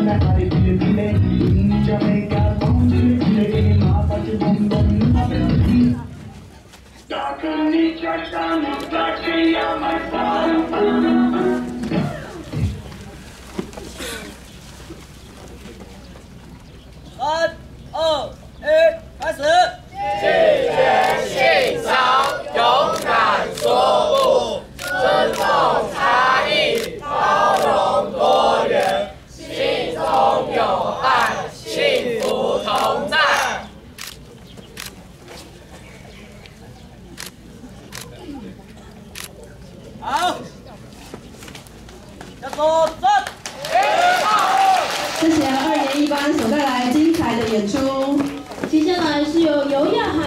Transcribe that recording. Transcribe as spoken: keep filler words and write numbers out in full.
三、二、一，开始！ 拒绝性骚勇敢说不，尊重差异，包容多元，心中有爱，幸福同在。 好，向左转。 谢谢二年一班所带来精彩的演出。